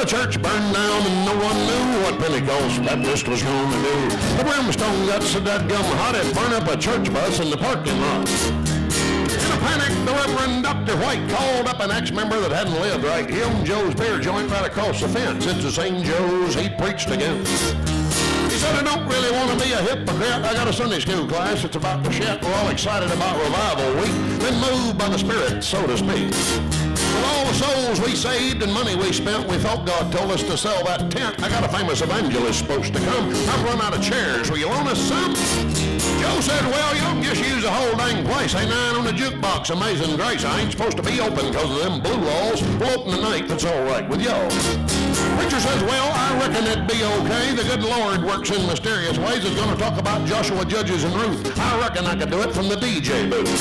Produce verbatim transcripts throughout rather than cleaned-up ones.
church burned down and no one knew what Pentecost Baptist was going to do. The brimstone got so dadgum hot it burned up a church bus in the parking lot. In a panic, the Reverend Doctor White called up an ex-member that hadn't lived right. He owned Joe's beer joint right across the fence. It's the same Joe's he preached against. He said, I don't really want to be a hypocrite. I got a Sunday school class. It's about the shit. We're all excited about revival week. Been moved by the Spirit, so to speak. With all the souls we saved and money we spent, we thought God told us to sell that tent. I got a famous evangelist supposed to come. I've run out of chairs. Will you loan us some? Joe said, well, you don't just use the whole dang place. Ain't nine on the jukebox. Amazing grace. I ain't supposed to be open because of them blue laws. We'll open tonight. That's all right with y'all. Preacher says, well, I reckon it'd be okay. The good Lord works in mysterious ways. Is going to talk about Joshua, Judges, and Ruth. I reckon I could do it from the D J booth.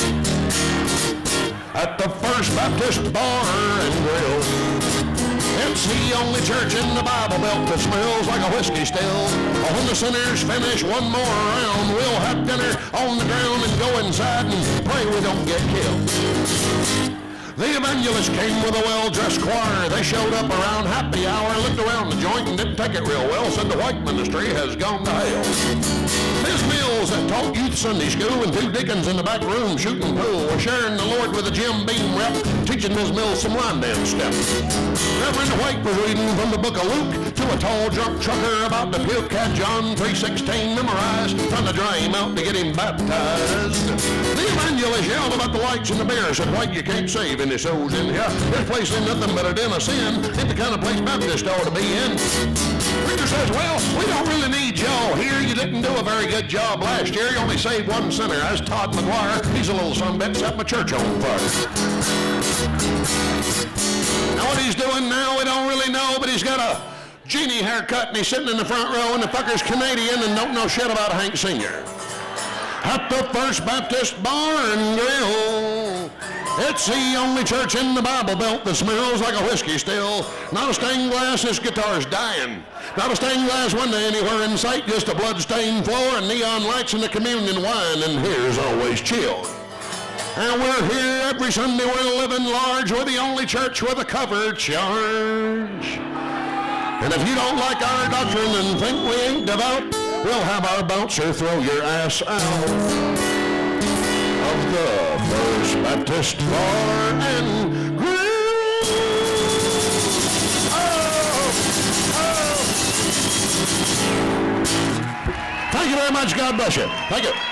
At the First Baptist Bar and Grill, it's the only church in the Bible Belt that smells like a whiskey still. When the sinners finish one more round, we'll have dinner on the ground and go inside and pray we don't get killed. The evangelist came with a well-dressed choir. They showed up around happy hour, looked around the joint and didn't take it real well, said the white ministry has gone to hell. Miz Mills that taught youth Sunday school and two deacons in the back room shooting pool were sharing the Lord with a Jim Beam rep, teaching Miz Mills some line dance steps. Reverend White was reading from the book of Luke to a tall drunk trucker about to puke, had John three sixteen memorized, trying to dry him out to get him baptized. The evangelist yelled about the lights and the beer, said, White, you can't save any souls in here. This place ain't nothing but a den of sin. Ain't the kind of place Baptist ought to be in. Preacher says, well, we don't really need y'all here. You didn't do a very good job last year. You only saved one sinner. That's Todd McGuire. He's a little sunbit, set my church on fire. Now what he's doing now, we don't really know, but he's got a genie haircut and he's sitting in the front row and the fucker's Canadian and don't know shit about Hank Senior At the First Baptist Bar and Grill, it's the only church in the Bible Belt that smells like a whiskey still. Not a stained glass, this guitar's dying. Not a stained glass window anywhere in sight, just a blood-stained floor and neon lights and the communion wine, and here's always chill. And we're here every Sunday, we're living large, we're the only church with a cover charge. And if you don't like our doctrine and think we ain't devout, we'll have our bouncer throw your ass out of the First Baptist Bar and Grill. Oh, oh. Thank you very much. God bless you. Thank you.